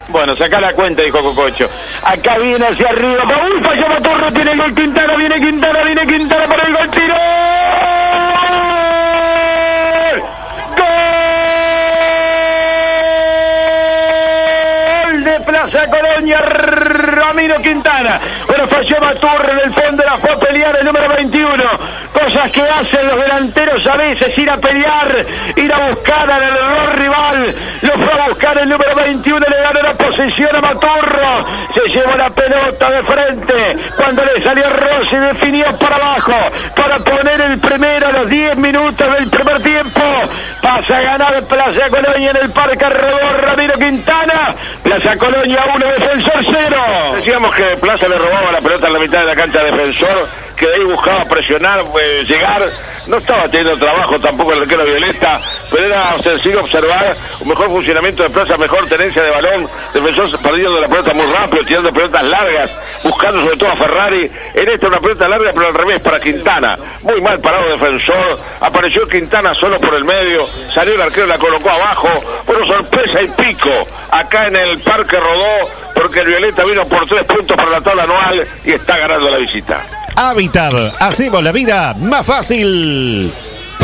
Bueno, sacá la cuenta, dijo Cococho. Acá viene hacia arriba. ¡Uy, falló Maturro! Tiene el gol Quintana. Viene Quintana para el gol. ¡Tiro! ¡Gol de Plaza Colonia! Ramiro Quintana. Bueno, falló Maturro en el fondo. La fue a pelear el número 21. Cosas que hacen los delanteros a veces, ir a pelear, ir a buscar al error rival. Lo fue a buscar el número 21, le ganó la posesión a Maturro. Se llevó la pelota de frente. Cuando le salió Rossi, definió para abajo para poner el primero a los 10 minutos del primer tiempo. Pasa a ganar Plaza Colonia en el Parque Rodó Ramiro Quintana. Plaza Colonia 1, Defensor 0. Decíamos que Plaza le robaba la pelota en la mitad de la cancha a Defensor, que de ahí buscaba presionar, llegar. No estaba teniendo trabajo tampoco el arquero Violeta, pero era sencillo observar un mejor funcionamiento de Plaza, mejor tenencia de balón. Defensor perdiendo la pelota muy rápido, tirando pelotas largas, buscando sobre todo a Ferrari. En esta una pelota larga, pero al revés para Quintana. Muy mal parado Defensor. Apareció Quintana solo por el medio. Salió el arquero, la colocó abajo. Bueno, sorpresa y pico acá en el Parque Rodó, porque el Violeta vino por 3 puntos para la tabla anual y está ganando la visita. Habitat, hacemos la vida más fácil.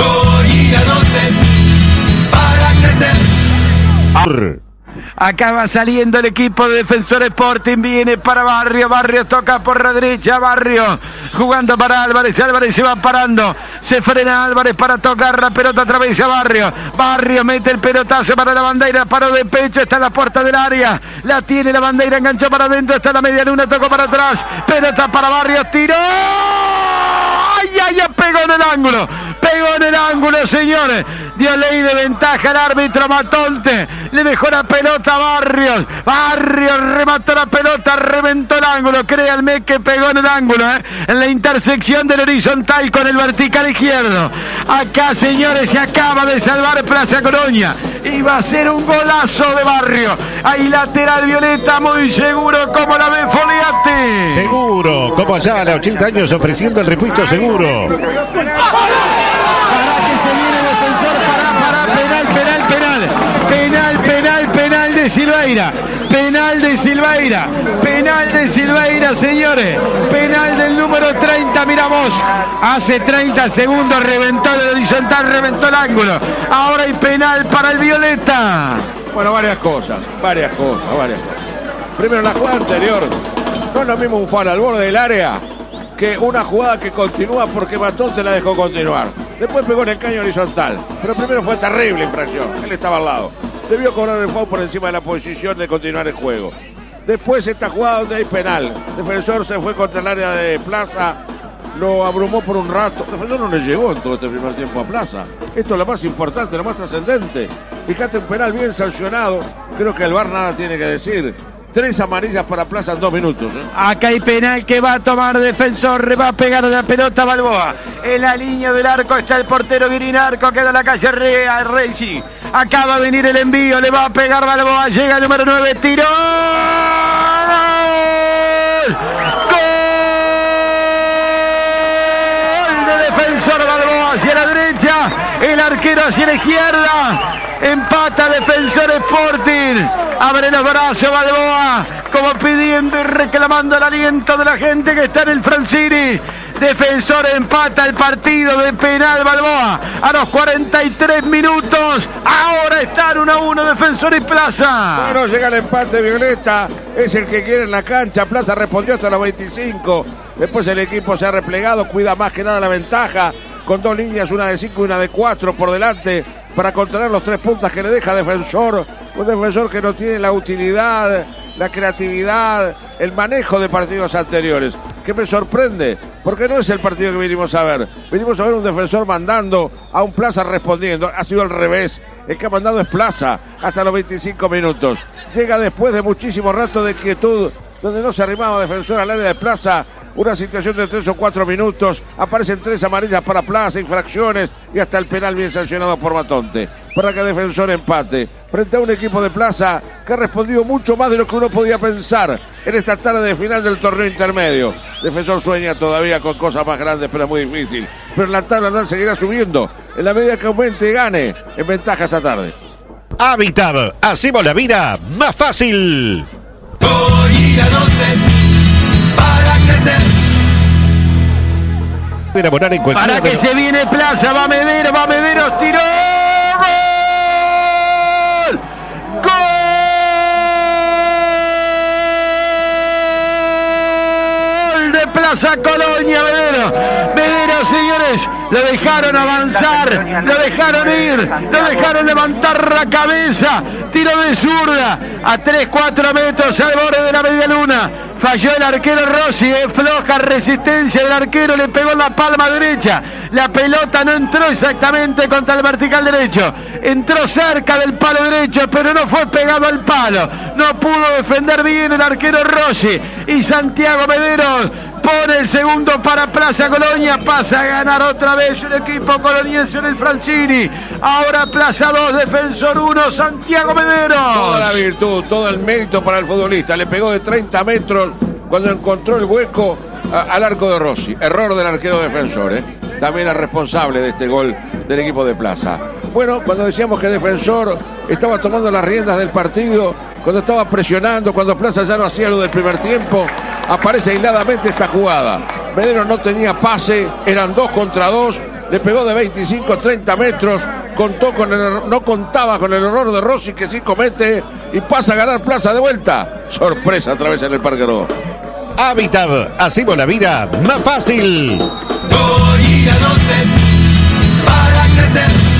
Acá va saliendo el equipo de Defensor Sporting, viene para Barrio, toca por la derecha, Barrio jugando para Álvarez se va parando, se frena Álvarez para tocar la pelota, atraviesa Barrio mete el pelotazo para la bandera, paró de pecho, está en la puerta del área, la tiene la bandera, enganchó para adentro, está en la media luna, tocó para atrás, pelota para Barrio, tiró, pegó en el ángulo, señores, dio ley de ventaja al árbitro Matonte, le dejó la pelota a Barrio remató la pelota, reventó el ángulo, créanme que pegó en el ángulo, en la intersección del horizontal con el vertical izquierdo. Acá, señores, se acaba de salvar Plaza Colonia, iba a ser un golazo de Barrio, ahí lateral Violeta, muy seguro, como la ve Foliati. Seguro, como allá a los 80 años ofreciendo el repuesto seguro. Para que se viene Defensor, penal de Silveira, penal de Silveira, señores, penal del número 30, miramos, hace 30 segundos reventó el horizontal, reventó el ángulo, ahora hay penal para el Violeta. Bueno, varias cosas. Primero, la jugada anterior, no es lo mismo un foul al borde del área que una jugada que continúa porque Matón se la dejó continuar. Después pegó en el caño horizontal, pero primero fue terrible infracción, él estaba al lado. Debió cobrar el foul por encima de la posición de continuar el juego. Después esta jugada donde hay penal. Defensor se fue contra el área de Plaza, lo abrumó por un rato. Defensor no le llegó en todo este primer tiempo a Plaza. Esto es lo más importante, lo más trascendente. Fíjate, un penal bien sancionado. Creo que el VAR nada tiene que decir. 3 amarillas para Plaza en 2 minutos. Acá hay penal que va a tomar Defensor, le va a pegar la pelota a Balboa. En la línea del arco está el portero Guirinarco, queda la calle Reysi. Acaba de venir el envío, le va a pegar Balboa, llega el número 9, tiró. ¡Gol de Defensor! Balboa hacia la derecha, el arquero hacia la izquierda. Empata Defensor Sporting. Abre los brazos Balboa, como pidiendo y reclamando el aliento de la gente que está en el Francini. Defensor empata el partido de penal Balboa a los 43 minutos. Ahora están 1-1 Defensor y Plaza. Bueno, llega el empate Violeta, es el que quiere en la cancha. Plaza respondió hasta los 25. Después el equipo se ha replegado, cuida más que nada la ventaja, con 2 líneas, una de 5 y una de 4 por delante, para controlar los 3 puntos que le deja Defensor. Un Defensor que no tiene la utilidad, la creatividad, el manejo de partidos anteriores, que me sorprende, porque no es el partido que vinimos a ver. Vinimos a ver un Defensor mandando, a un Plaza respondiendo. Ha sido al revés. El que ha mandado es Plaza hasta los 25 minutos. Llega después de muchísimo rato de quietud, donde no se arrimaba Defensor al área de Plaza. Una situación de 3 o 4 minutos. Aparecen 3 amarillas para Plaza, infracciones y hasta el penal bien sancionado por Matonte, para que Defensor empate frente a un equipo de Plaza que ha respondido mucho más de lo que uno podía pensar en esta tarde de final del torneo intermedio. Defensor sueña todavía con cosas más grandes, pero es muy difícil. Pero la tabla no seguirá subiendo en la medida que aumente y gane en ventaja esta tarde. Habitat, hacemos la vida más fácil. Gorila 12, para crecer. Enamorar en cualquier Para que se viene Plaza, va Mederos, tiró. ¡Gol! ¡Gol de Plaza Colonia, Mederos, señores! Lo dejaron avanzar, lo dejaron ir, lo dejaron levantar la cabeza. Tiro de zurda a 3-4 metros al borde de la media luna. Falló el arquero Rossi, floja resistencia del arquero, le pegó en la palma derecha. La pelota no entró exactamente contra el vertical derecho. Entró cerca del palo derecho, pero no fue pegado al palo. No pudo defender bien el arquero Rossi. Y Santiago Mederos pone el segundo para Plaza Colonia. Pasa a ganar otra vez el equipo coloniense en el Francini. Ahora Plaza 2, Defensor 1, Santiago Mederos. Toda la virtud, todo el mérito para el futbolista. Le pegó de 30 metros cuando encontró el hueco al arco de Rossi. Error del arquero Defensor, también es responsable de este gol del equipo de Plaza. Bueno, cuando decíamos que Defensor estaba tomando las riendas del partido, cuando estaba presionando, cuando Plaza ya no hacía lo del primer tiempo, aparece aisladamente esta jugada. Mederos no tenía pase, eran 2 contra 2, le pegó de 25-30 metros, no contaba con el error de Rossi que sí comete y pasa a ganar Plaza de vuelta. Sorpresa otra vez en el Parque Rodó. Habitat, hacemos la vida más fácil. Gorila 12, para crecer.